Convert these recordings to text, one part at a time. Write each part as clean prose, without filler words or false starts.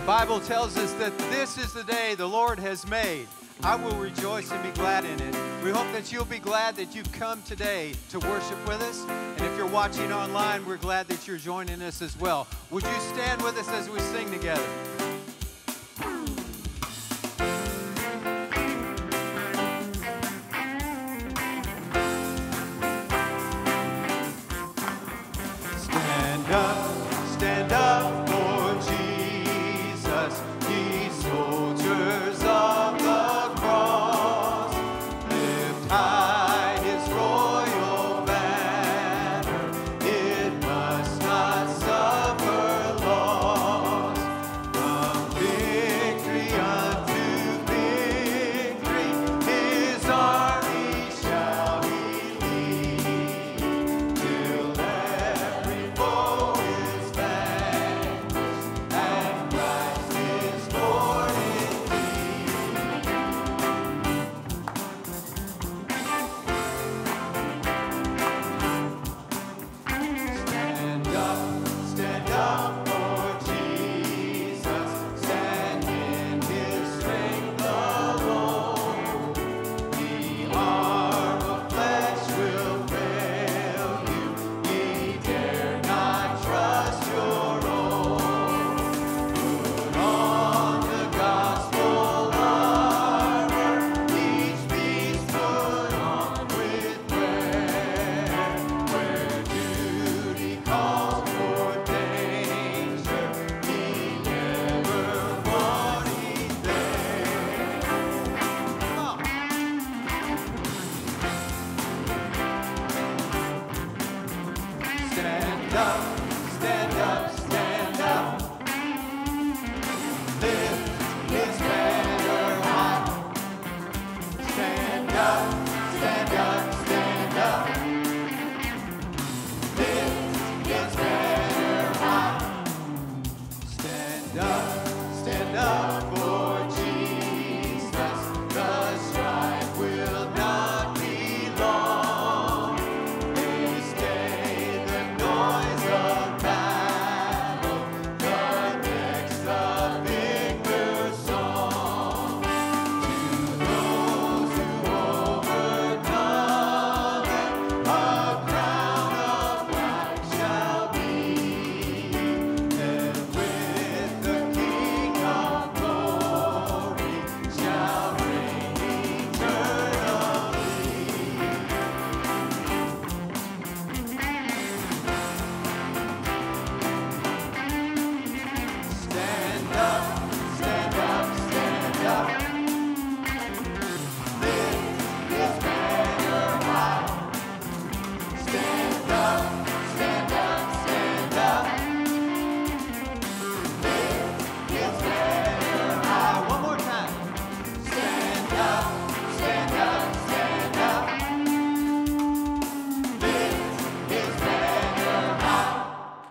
The Bible tells us that this is the day the Lord has made. I will rejoice and be glad in it. We hope that you'll be glad that you've come today to worship with us. And if you're watching online, we're glad that you're joining us as well. Would you stand with us as we sing together? Stand up for Jesus, ye soldiers of the cross. Lift high his royal banner, it must not suffer loss. From victory unto victory, his army shall he lead, till every foe is vanquished, and Christ is Lord indeed. Stand up for Jesus, stand in his strength alone. The arm of flesh will fail you, ye dare not trust your own. Put on the gospel armor, each piece put on with prayer. Where duty calls for danger, he never wanted there. Come on. Stand up, stand up, stand up. Lift his banner high. Stand up, stand up, stand up. Lift his banner high. Stand up for Jesus. The strife will not be long. They stay the noise of battle, the next the victor's song. To those who overcome it, a crown of life shall be, and with the King of glory shall reign eternally. Stand up, stand up, stand up. Lift his banner high. Stand up, stand up, stand up. Lift his banner high. One more time. Stand up, stand up, stand up. Lift his banner high.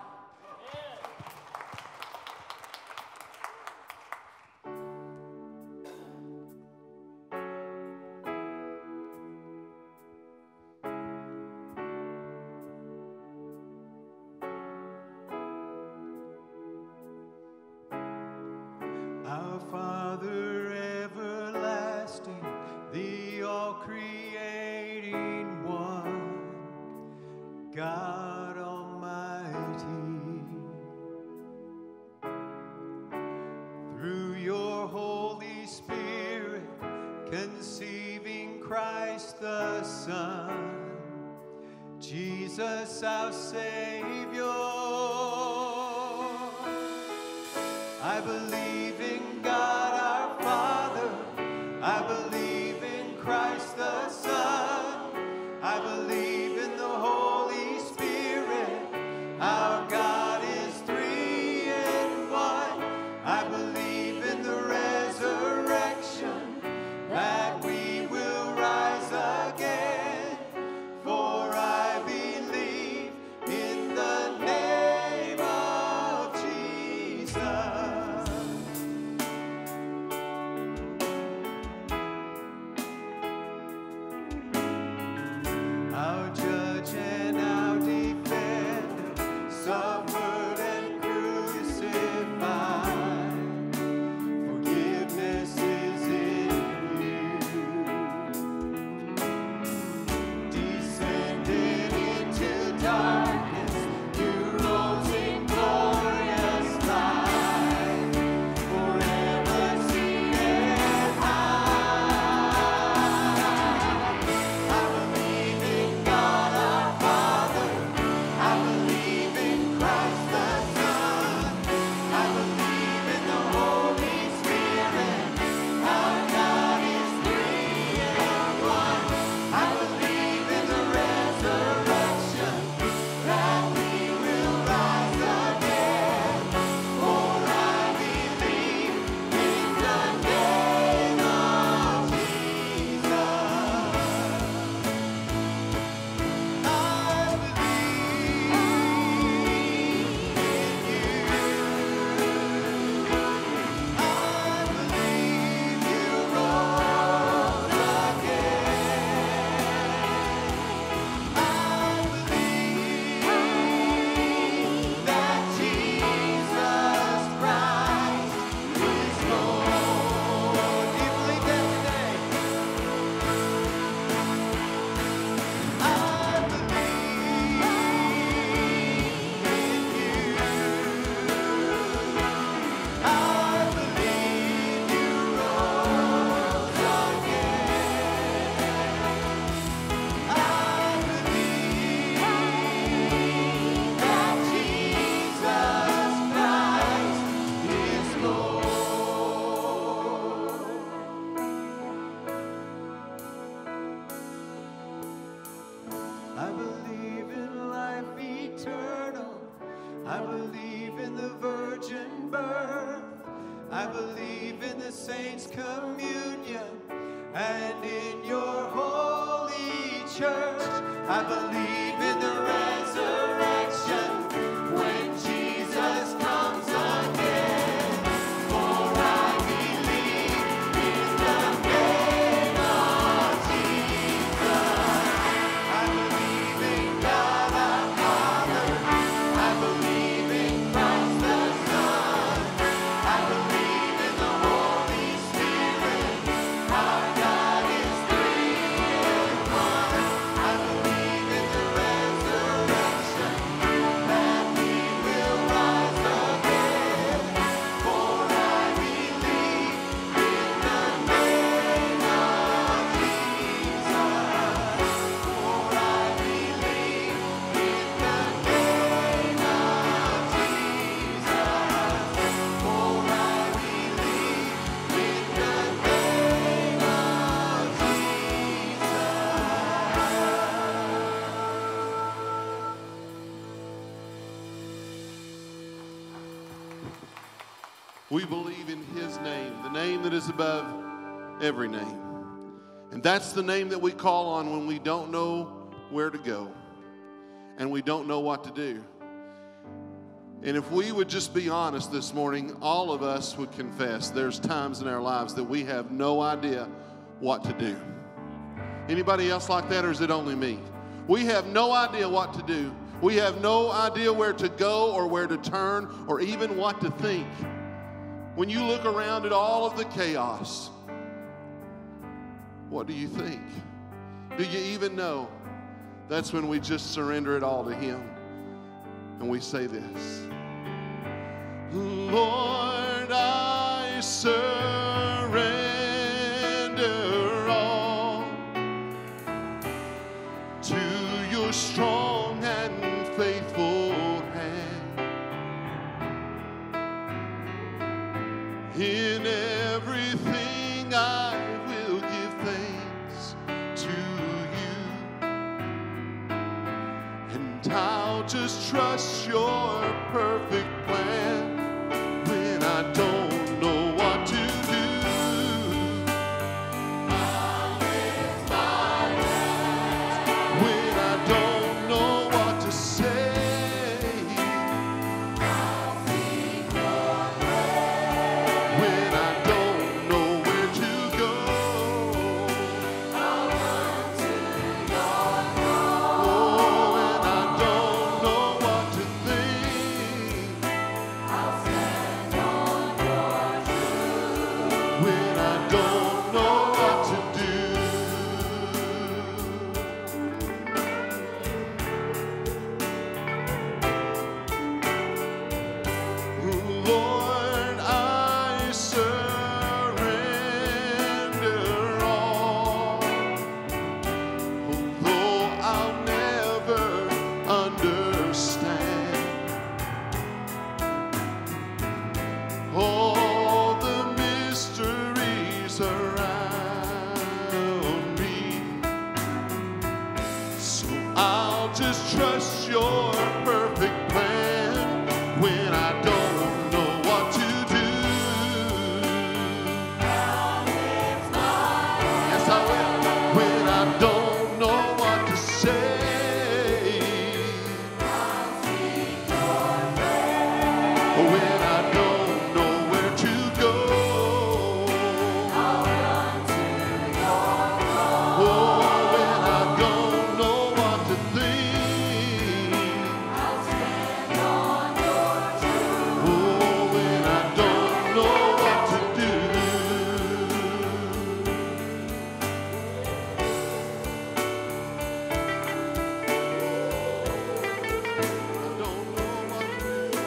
Our Father everlasting, the all-creating one, God Almighty, through your Holy Spirit, conceiving Christ the Son, Jesus our Savior. I believe in God our Father. I believe in Christ the Son. I believe in the Holy Spirit. Our God is three in one. I believe in the resurrection, that we will rise again. For I believe in the name of Jesus. I believe in the saints' communion and in your holy church. I believe in the resurrection when Jesus comes again. For I believe in the name of Jesus. I believe in God our Father. I believe in Christ the Son. I believe in the Holy Spirit. Our God is three in one. I believe in the resurrection, that we will rise again. For I believe in the name of Jesus. For I believe in the name of Jesus. For I believe in the name We believe in his name, the name that is above every name. And that's the name that we call on when we don't know where to go and we don't know what to do. And if we would just be honest this morning, all of us would confess there's times in our lives that we have no idea what to do. Anybody else like that, or is it only me? We have no idea what to do. We have no idea where to go or where to turn or even what to think. When you look around at all of the chaos, what do you think? Do you even know? That's when we just surrender it all to him. And we say this: Lord, I surrender all to your strong and faithful hand. In everything I will give thanks to you, and I'll just trust your perfect plan when I don't know what to do. I'll lift my hands when I don't know what to say. I'll sing your praise when I don't know where to go. I'll run to your throne. Oh, when I don't know what to think. I'll stand on your truth when I don't know what to do. Lord, I surrender all. Although I'll never understand all the mysteries around me, so I'll just trust your perfect plan when I don't know what to do. Yes, I will. When I don't know what to say. When I don't know where to go. Oh, when I don't know what to think. Oh, when I don't know what to do. I don't know what to do.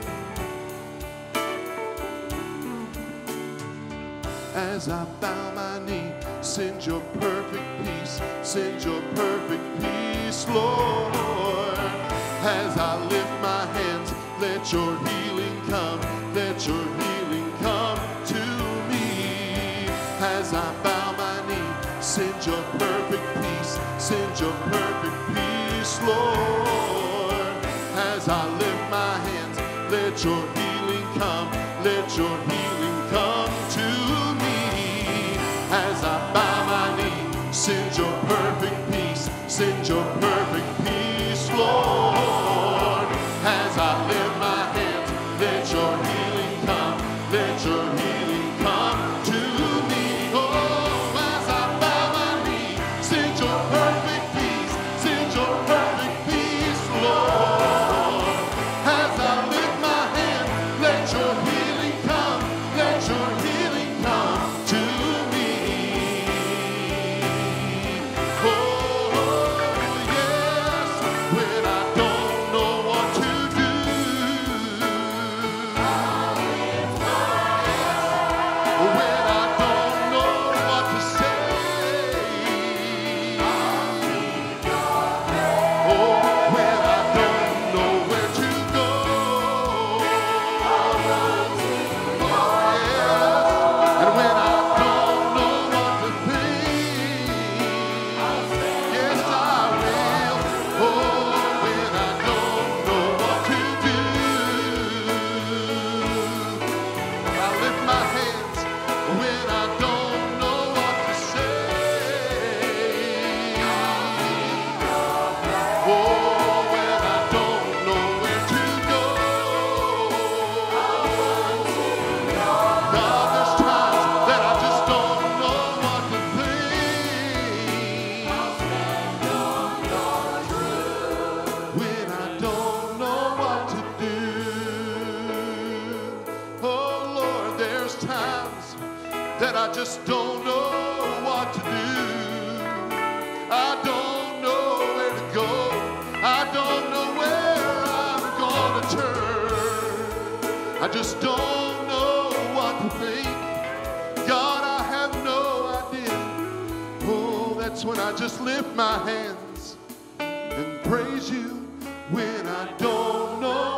As I bow my knee, send your perfect peace, send your perfect peace, Lord. As I lift my hands, let your healing come, let your healing come to me. As I bow my knee, send your perfect peace, send your perfect peace, Lord. As I lift my hands, let your healing come, let your healing come to me. As I bow my knee, send your perfect peace, send your perfect peace, Lord. As I lift my hands, let your healing come, let your healing come to me. Oh, as I bow my knee, send your perfect peace, send your perfect peace, Lord. As I lift my hands, let your healing come, let your healing come to me. That I just don't know what to do. I don't know where to go. I don't know where I'm gonna turn. I just don't know what to think. God, I have no idea. Oh, that's when I just lift my hands and praise you when I don't know